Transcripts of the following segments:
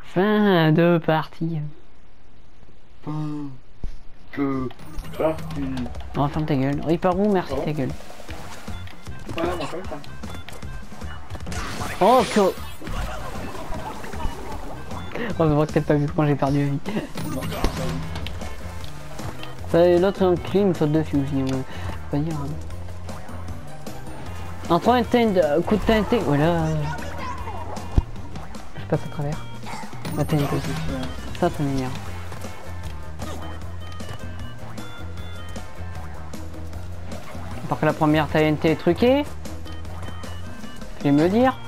Fin de partie. Fin de partie. On va fermer ta gueule. Riparou, merci Oh. ta gueule. Ouais, non, pas ça. Oh que... Oh, je vois que t'as pas vu comment j'ai perdu la vie. Non, L'autre enculé il me saute dessus aussi, ouais. Faut pas dire. Hein. Un coup de TNT, voilà. Je passe à travers. La TNT. Ça m'énerve. Parce que la première TNT est truquée. Je vais me le dire.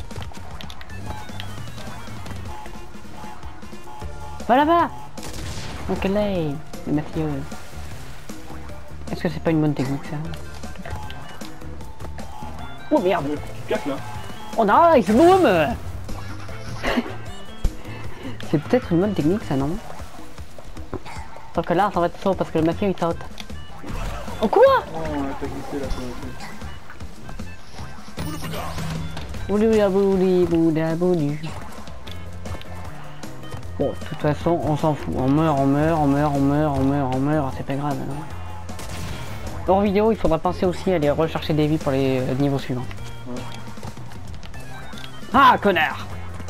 Va là-bas. Ok, là, le mafieux. Est-ce que c'est pas une bonne technique ça? Oh merde. Tu te casses là. Oh nice, boum. C'est peut-être une bonne technique ça, non? Sauf que là, ça va être chaud parce que le mafieux il saute. Oh quoi? Oh, t'as glissé là. Bouli. Bon, de toute façon, on s'en fout. On meurt, c'est pas grave. Non. Hors vidéo, il faudra penser aussi à aller rechercher des vies pour les niveaux suivants. Ouais. Ah, connard!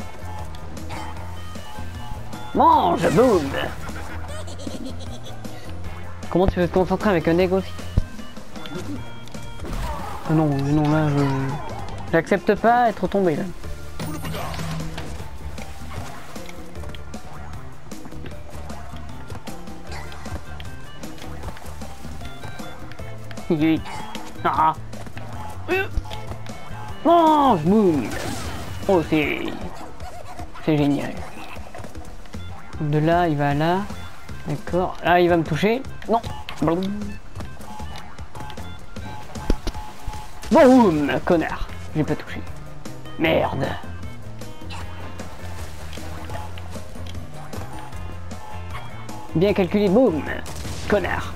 Mange, boum! Comment tu veux te concentrer avec un egg aussi? Ah non, là, j'accepte pas être tombé là. Ah. Mange, boum. Oh, c'est génial. De là, il va là. D'accord. Là, il va me toucher. Non. Boum, connard. J'ai pas touché. Merde. Bien calculé, boum. Connard.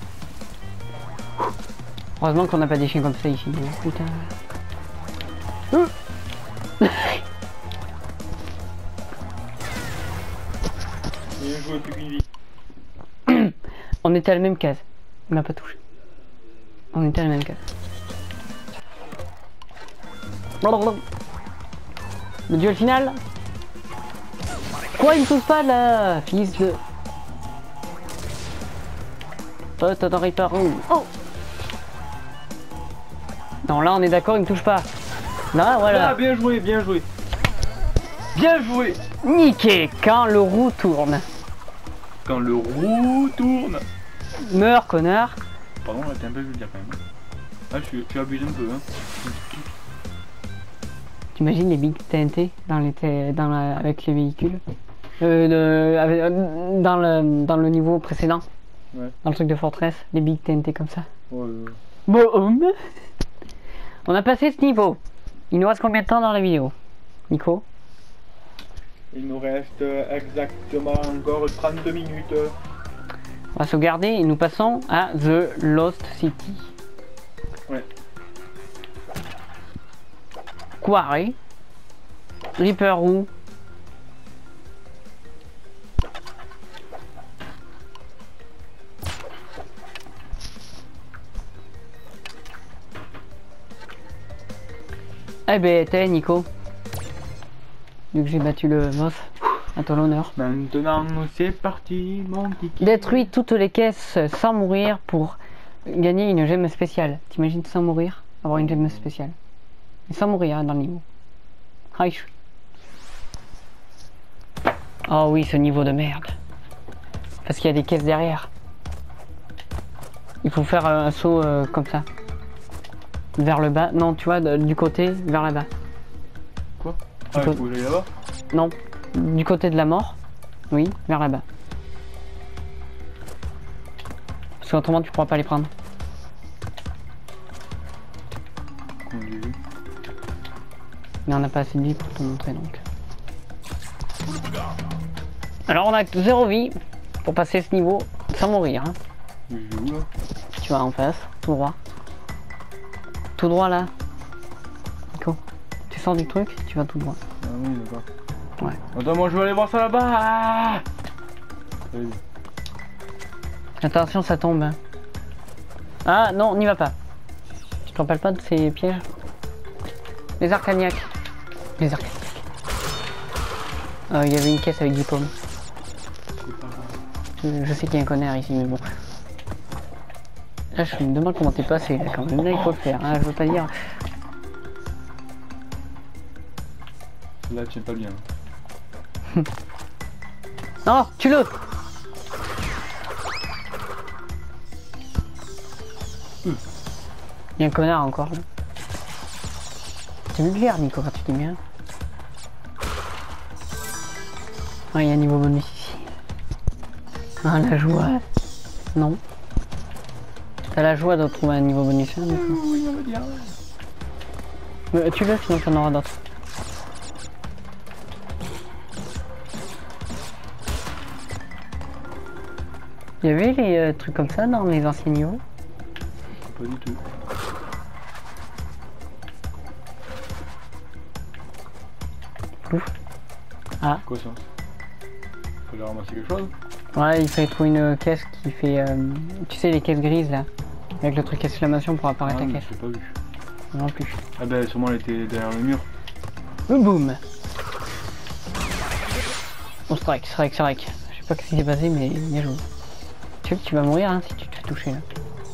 Heureusement qu'on n'a pas des chiens comme ça ici. Putain. Bien joué, plus qu'une vie. On était à la même case. Il m'a pas touché. On était à la même case. Le duel final. Quoi, il me touche pas là, fils de... Toi, t'as par où? Oh. Non, là on est d'accord, il me touche pas. Là, voilà. Ah, bien joué, bien joué. Bien joué. Niqué, quand le roue tourne. Quand le roue tourne. Meurs, connard. Pardon, là t'es un peu vulgaire quand même. Ah, tu abuses un peu, hein. T'imagines les big TNT avec les véhicules dans le niveau précédent, Ouais. dans le truc de forteresse, les big TNT comme ça. Ouais. Bon, on a passé ce niveau. Il nous reste combien de temps dans la vidéo, Nico? Il nous reste exactement encore 32 minutes. On va sauvegarder et nous passons à The Lost City. Ouais. Quarry. Reaper Roux. Eh ben, t'es Nico. Vu que j'ai battu le boss, à ton honneur. Maintenant, c'est parti, mon kiki. Détruis toutes les caisses sans mourir pour gagner une gemme spéciale. T'imagines sans mourir, avoir une gemme spéciale. Et sans mourir hein, dans le niveau. Reich. Oh oui, ce niveau de merde. Parce qu'il y a des caisses derrière. Il faut faire un saut comme ça. Vers le bas. Non, tu vois, du côté, vers là-bas. Quoi? Ah, il faut aller là-bas? Non, du côté de la mort. Oui, vers là-bas. Parce qu'autrement, tu pourras pas les prendre. Mais on n'a pas assez de vie pour te montrer donc. Alors on a 0 vie pour passer ce niveau sans mourir. Hein. Joue, là. Tu vas en face, tout droit. Tout droit là. Nico, tu sors du truc, tu vas tout droit. Ah oui, d'accord. Ouais. Attends, moi je veux aller voir ça là-bas. Ah, vas-y. Attention, ça tombe. Hein. Ah non, n'y va pas. Tu te rappelles pas de ces pièges? Les arcaniaques. Les arcaniaques. Il y avait une caisse avec 10 pommes. Je sais qu'il y a un connard ici, mais bon. Là, je me demande comment t'es passé, là, quand même. Là, il faut le faire, hein, je veux pas dire. Là, tu es pas bien. Non, tue-le! Il y a un connard encore, là. C'est vulgaire, Nico, quand tu dis bien. Ah, il y a un niveau bonus ici. Ah, la joie. Non. T'as la joie de trouver un niveau bonus, hein, Nico. Oui, on va dire. Tue-le, sinon t'en auras d'autres. Il y avait les trucs comme ça dans les anciens niveaux? Pas du tout. Ouf. Ah. Quoi ça? Fallait ramasser quelque chose? Ouais, il fallait trouver une caisse qui fait... tu sais, les caisses grises, là. Avec le truc exclamation pour apparaître Ah, la mais caisse. je l'ai pas vu. Non plus. Ah bah sûrement elle était derrière le mur. Boum. Oh, strike. Je sais pas ce qui s'est passé, mais bien joué. Tu sais que tu vas mourir, hein, si tu te fais toucher, là.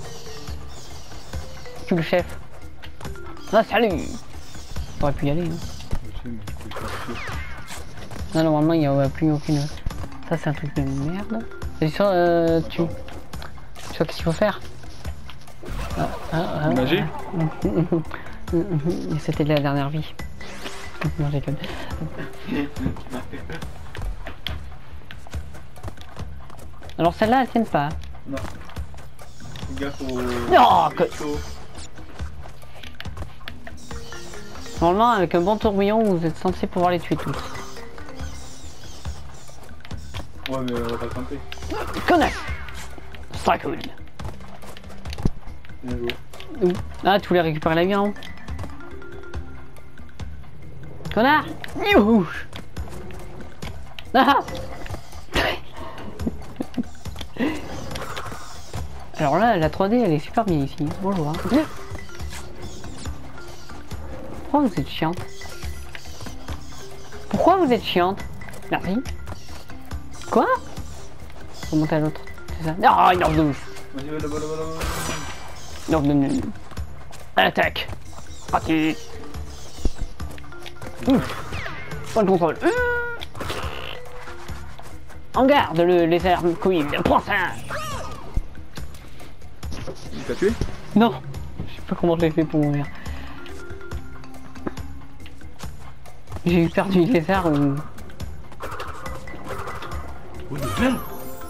Tu le chef. Ah, salut. T'aurais pu y aller, hein. Je sais, mais je peux pas sûr. Non, normalement, il n'y a plus aucune... Ça, c'est un truc de merde. C'est sûr, tu vois qu'est-ce qu'il faut faire? Nager? C'était la dernière vie. Non, j'ai déconne. Alors celle-là, elle tienne pas. Non. Fais gaffe au... Non, que... Normalement, avec un bon tourbillon, vous êtes censé pouvoir les tuer tous. Ouais, mais on va pas tenter. Connect. Strike one. Bien joué. Ah, tu voulais récupérer l'avion? Connard! Youhou! Ah! Alors là, la 3D, elle est super bien ici. Bonjour. Pourquoi vous êtes chiante? Pourquoi vous êtes chiante? Merci. Quoi? Faut monter à l'autre, c'est ça? Ah, il en douce. Vas-y, va là-bas, là-bas, là-bas. Non, non, non. Attaque. Parti. Point de contrôle. En garde, le lézard couille. Prends ça. Il t'a tué? Non. Je sais pas comment je l'ai fait pour mourir. J'ai perdu le lézard ou... Oui, mais belle.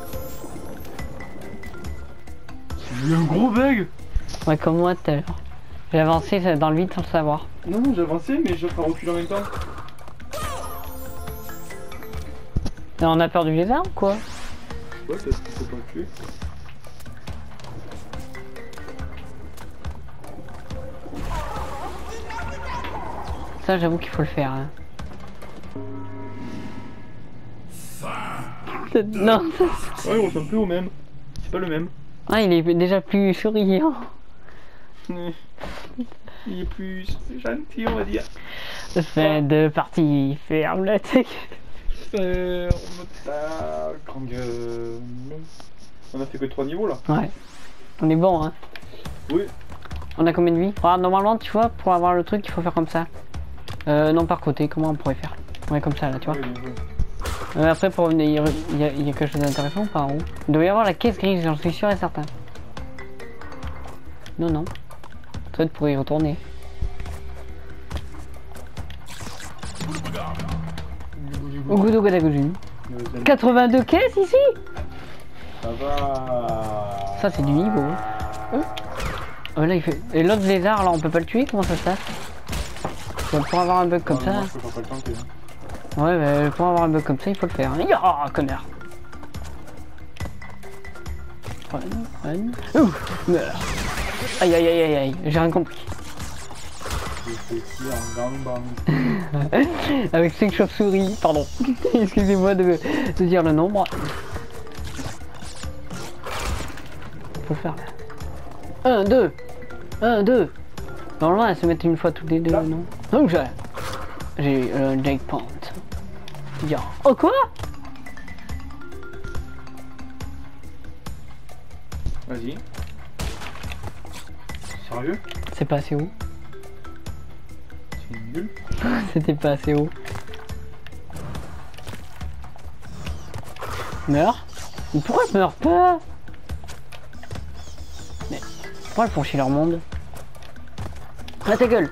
J'ai eu un gros bug. Ouais, comme moi tout à l'heure. J'ai avancé dans le vide sans le savoir. Non, j'ai avancé, mais je vais pas reculer en même temps. Et on a peur du lézard ou quoi? Ouais, c'est ce qu'il faut pas le tuer. Ça, j'avoue qu'il faut le faire. Hein. Non. Ouais, il ressemble plus au même. C'est pas le même. Ah, il est déjà plus souriant. Il est plus gentil, on va dire. Fin de partie, ferme la tech. On a fait que 3 niveaux là. Ouais. On est bon, hein. Oui. On a combien de vies? Ah, normalement, tu vois, pour avoir le truc, il faut faire comme ça. Non, par côté, comment on pourrait faire? Ouais, comme ça, là, tu vois. Oui, oui. Après, pour revenir, il y a quelque chose d'intéressant par en haut. Il doit y avoir la caisse grise, j'en suis sûr et certain. Non, non. Peut-être pour y retourner. Ougoudougadagoudou. 82 caisses ici? Ça va. Ça, c'est du niveau. Oh, là, il fait... Et l'autre lézard, là, on peut pas le tuer? Comment ça se passe? Pour avoir un bug comme ça... Moi, je peux pas le tenter. Ouais, mais pour avoir un bug comme ça, il faut le faire. Ah, connard. Ouh, meurs. Aïe, aïe, aïe, aïe, aïe, j'ai rien compris. Avec 5 chauves-souris, pardon. Excusez-moi de dire le nombre. Faut le faire là. 1, 2. 1, 2. Normalement, elle se met une fois toutes les deux, non? Donc j'ai le jackpot. Dire, oh quoi? Vas-y. Sérieux? C'est pas assez haut. C'est nul. C'était pas assez haut. Meurs? Mais pourquoi ils meurent pas? Mais pourquoi ils font chier leur monde? Ah ta gueule!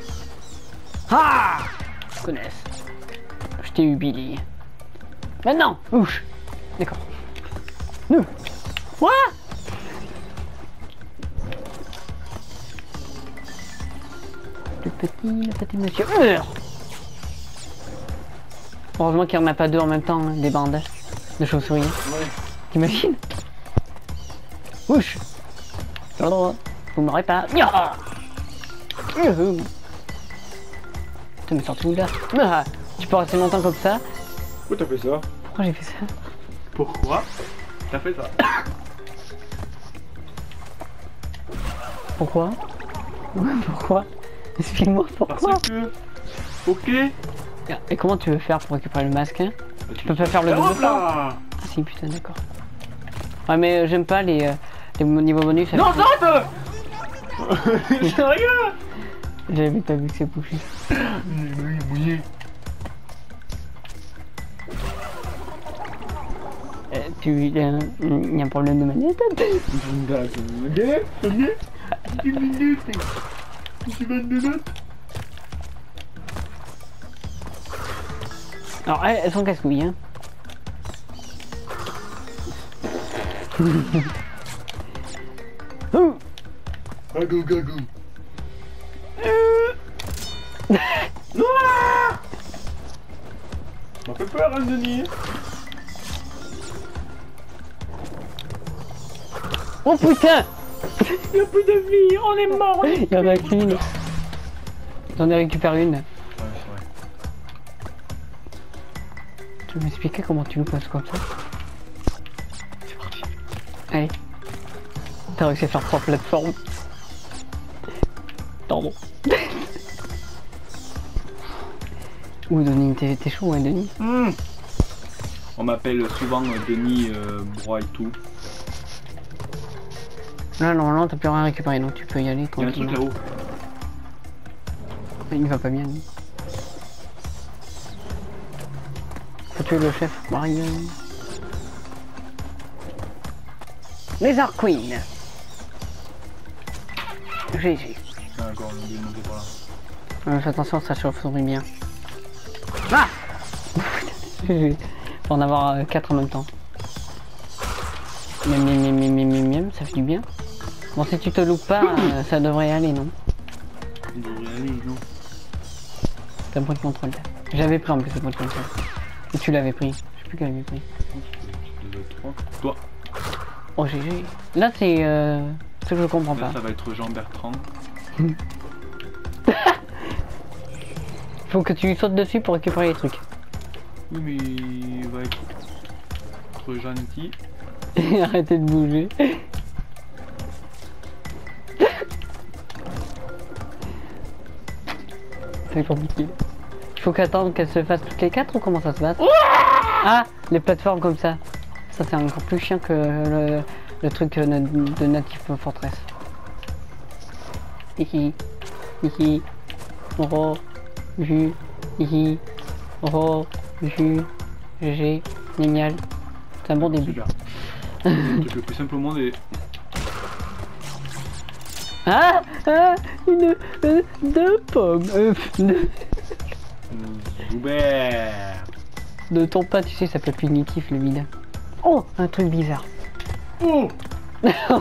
Ah! Je connais. Je t'ai eu Billy. Maintenant! Ouch! D'accord. Nous! Quoi? Le petit monsieur. Heureusement qu'il n'y en a pas deux en même temps, hein, des bandes de chauves-souris. Ouais. T'imagines? Ouch! Vous m'aurez pas. Putain, mais surtout là. Ah, tu peux rester longtemps comme ça. Pourquoi t'as fait ça? Pourquoi j'ai fait ça? Pourquoi t'as fait ça? Pourquoi? Pourquoi? Explique-moi pourquoi. Parce que... Ok. Et comment tu veux faire pour récupérer le masque, hein? Tu peux pas faire le double là. Ah si, putain, d'accord. Ouais, mais j'aime pas les niveaux bonus. Non, arrête. Sérieux? J'avais pas vu que c'est bouché. Mouillé. Il y a un problème de manette. Alors elles sont casse-couilles, hein. Gagou, gagou. M'a fait peur, hein, Denis. Oh putain! Il y a plus de vie, on est mort. Il y en a qu'une. J'en ai récupéré une. Ouais, c'est vrai. Tu veux m'expliquer comment tu le passes comme ça? C'est parti. Allez. T'as réussi à faire 3 plateformes. Pardon. Ouh, Denis, t'es chaud, hein, Denis? On m'appelle souvent Denis Broy tout. Là, normalement, t'as plus rien récupéré, donc tu peux y aller Il y a un truc tranquillement. là-haut. Il va pas bien, lui. Faut tuer le chef Mario. Lézard Queen. GG. D'accord, on est monté par là. Fais attention, ça chauffe-souris bien. Ah! Faut en avoir 4 en même temps. Miam, ça fait du bien. Bon, si tu te loupes pas, ça devrait aller, non? Il devrait aller, non? T'as un point de contrôle. J'avais pris en plus le point de contrôle. Et tu l'avais pris. Je sais plus qui l'avait pris. 2, 3. Toi. Oh, GG. Là, c'est ce que je comprends Là, pas. ça va être Jean Bertrand. Faut que tu sautes dessus pour récupérer les trucs. Oui, mais il va être trop gentil. Arrêtez de bouger. C'est compliqué. Il faut qu'attendre qu'elles se fassent toutes les 4 ou comment ça se passe? Ah, les plateformes comme ça. Ça c'est encore plus chiant que le truc de Native Fortress. Hihi. Hihi. Oh. Vu. Hihi. Oh. Vu. GG. Génial. C'est un bon début. Super. C'est le truc le plus simple au monde et... Ah, deux pommes. Joubert. De ton pas, tu sais, ça peut être punitif le vide. Oh, un truc bizarre. Oh. Non.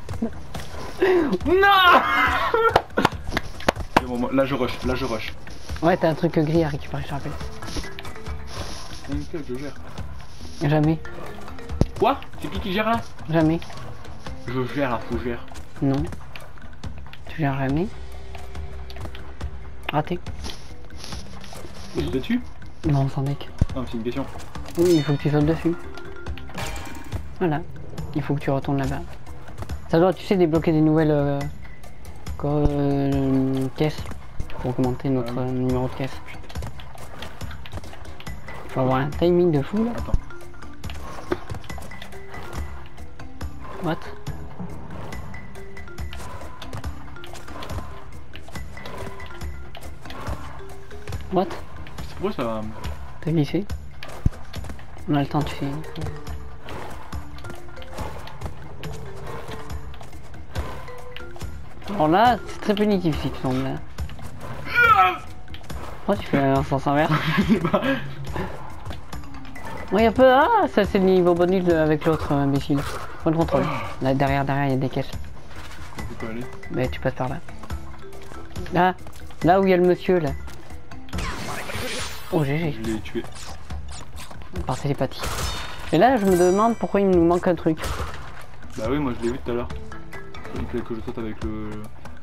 C'est bon, là je rush, Ouais, t'as un truc gris à récupérer, je rappelle. Nickel, je gère. Jamais, Quoi? C'est qui gère là? jamais. Je gère là, faut gère. Non. Tu gères jamais. Raté. Je suis dessus? Non, sans deck. Non, mais c'est une question. Oui, il faut que tu sautes dessus. Voilà. Il faut que tu retournes là-bas. Ça doit, tu sais, débloquer des nouvelles caisses pour augmenter notre numéro de caisse. Faut avoir un timing de fou là. Attends. What? What? C'est pourquoi ça va. T'as glissé? On a le temps, tu sais. Alors là, c'est très punitif si tu tombes là. Oh, tu fais un sens inverse. Oui, un peu. Ah, ça c'est le niveau bonus avec l'autre imbécile. Bonne contrôle. Là, derrière, il y a des caisses. On peut aller. Mais tu passes par là. Là où il y a le monsieur là. Oh, GG. Je l'ai tué. Par télépathie. Et là, je me demande pourquoi il nous manque un truc. Bah oui, moi je l'ai vu tout à l'heure. Il fallait que je saute avec le.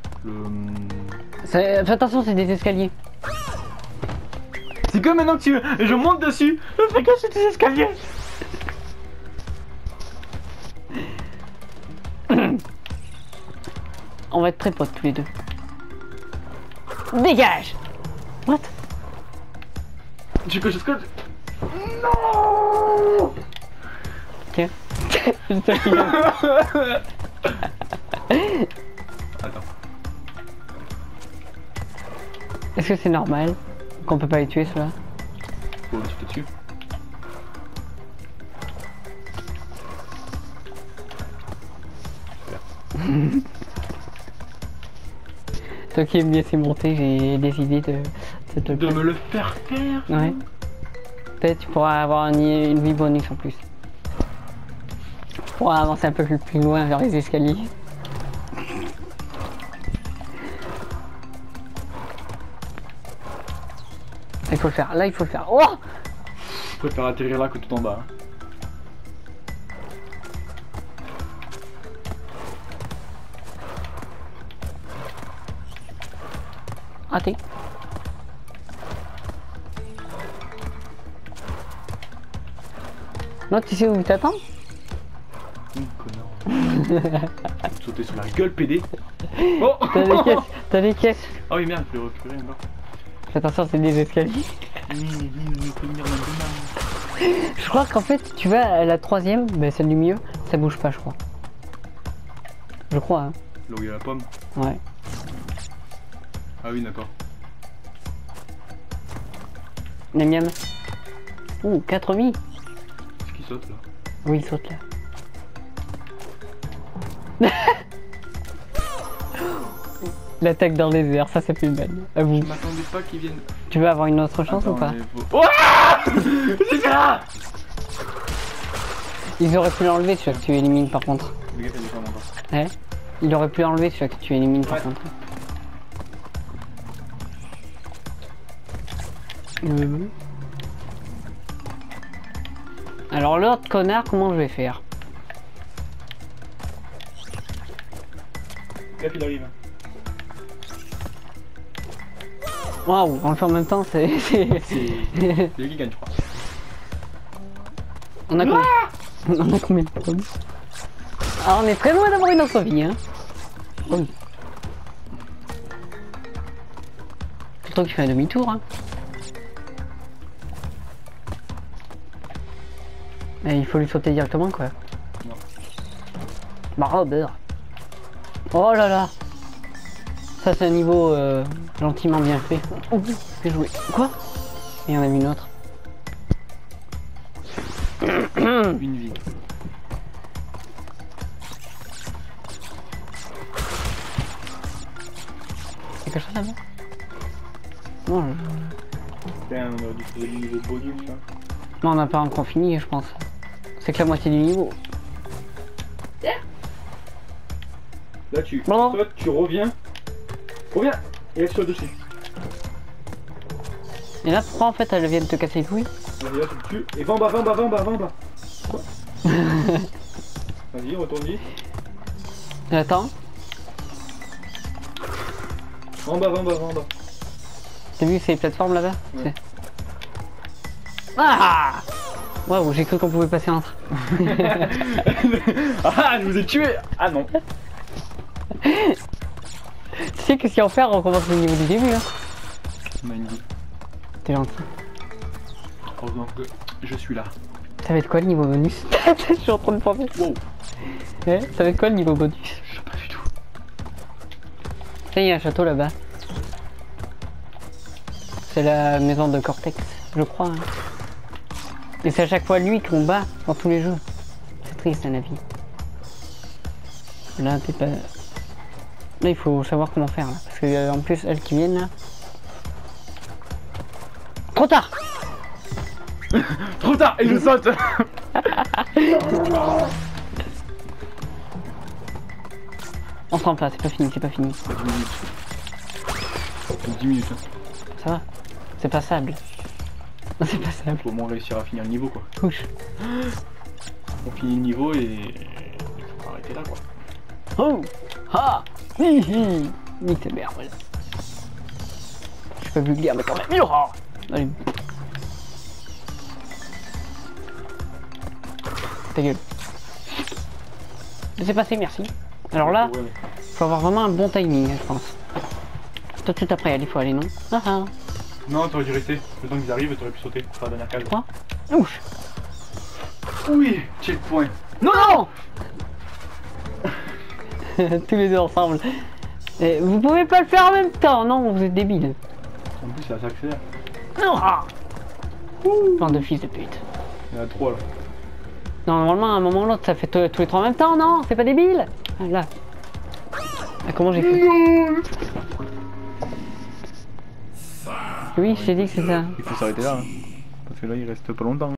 Fais attention, c'est des escaliers. C'est comme maintenant que je monte dessus. Fais gaffe, c'est des escaliers. On va être très potes tous les deux. Dégage! What? Tu que je scotch. Non. Tiens. Je te file. Attends. Est-ce que c'est normal qu'on peut pas les tuer ceux-là? Faut tu te tues. Toi qui aimes bien ces montées, j'ai décidé de te De me le faire faire. Ouais. Peut-être tu pourras avoir une vie bonus en plus. Tu pourras avancer un peu plus loin vers les escaliers. Il faut le faire, là il faut le faire. Oh! Je préfère atterrir là que tout en bas. Raté. Non, tu sais où il t'attend? Connard. Sauter sur la gueule, PD. Oh! T'as des caisses, t'as des caisses. Ah oui, merde, je vais récupérer une barre. Fais attention, c'est des escaliers. Je crois qu'en fait, tu vas à la troisième, ben celle du milieu, ça bouge pas, je crois. Je crois, hein. Là où il y a la pomme. Ouais. Ah oui, d'accord. Miam miam. Ouh, 4000. Qu'est-ce qui saute là? Oui, il saute là. L'attaque dans les airs, ça c'est plus belle. À vous. Je m'attendais pas qu'ils viennent. Tu veux avoir une autre chance ou pas? Ouah! C'est ça! Ils auraient pu l'enlever celui que tu élimines par contre. Le gars, il est pas encore. Ouais. Il aurait pu enlever celui que tu élimines par Ouais. contre. Alors l'autre connard, comment je vais faire? Là, il arrive. Waouh, on le fait en même temps, c'est... C'est lui qui gagne, je crois. On a combien? On a combien de pommes? Ah, on est très loin d'avoir une autre vie, hein. Oui. C'est toi qui fais un demi-tour, hein. Mais il faut lui sauter directement, quoi. Non. Bah, Robert. Oh là là. Ça, c'est un niveau gentiment bien fait. Oh, bien joué. Quoi? Et il y en a une autre. Une vie. C'est quelque chose là-bas? Non, Putain, on aurait dû faire le niveau bonus, hein. non, on n'a pas encore fini, je pense. C'est que la moitié du niveau. Là, tu Bon. sautes, tu reviens. Reviens! Et là, tu sautes dessus. Et là, pourquoi en fait elle vient de te casser les couilles? Vas-y, là, tu le tues. Et va en bas, va en bas, va en bas, va en bas. Vas-y, retourne-y. Attends. Va en bas, va en bas, va en bas. T'as vu ces plateformes là-bas? Ouais. Ah! Waouh, j'ai cru qu'on pouvait passer entre. Ah, je vous ai tué. Ah non. Tu sais qu'est-ce qu'il y a à faire? On recommence le niveau du début hein. On a une vie. T'es gentil. Heureusement que je suis là. Ça va être quoi le niveau bonus? Je suis en train de penser. Wow. Ouais, ça va être quoi le niveau bonus? Je sais pas du tout. Tiens, il y a un château là-bas. C'est la maison de Cortex, je crois. Hein. Et c'est à chaque fois lui qu'on bat dans tous les jeux. C'est triste, un avis. Là, t'es pas... Là, il faut savoir comment faire, là. Parce que, en plus, elles qui viennent, là... Trop tard! Trop tard et je saute. On se rampe là, c'est pas fini, c'est pas fini. 10 minutes. 10 minutes. Hein. Ça va? C'est passable. Non, c'est passable. Faut au moins réussir à finir le niveau quoi. Couche. On finit le niveau et... il faut arrêter là quoi. Oh! Ah! Hi hi! Nique ta mère, voilà. Je suis pas vulgaire, mais quand même. Oh! Allez. Ta gueule. Laissez passer, merci. Alors là, Ouais. faut avoir vraiment un bon timing, je pense. Tout de suite après, il faut aller, non? Ah ah. Non, t'aurais dû rester. Le temps qu'ils arrivent, t'aurais pu sauter sur la dernière case. Quoi? Ouch! Oui, checkpoint. Non! Tous les deux ensemble. Et vous pouvez pas le faire en même temps, non? Vous êtes débiles. En plus, ça s'accélère. Non! Plein de fils de pute. Il y en a 3 là. Non, normalement, à un moment ou l'autre, ça fait tous les trois en même temps, non? C'est pas débile? Ah, là. Ah, comment j'ai fait? Oui, je t'ai dit que c'est ça. Il faut s'arrêter là. Hein. Parce que là, il reste pas longtemps.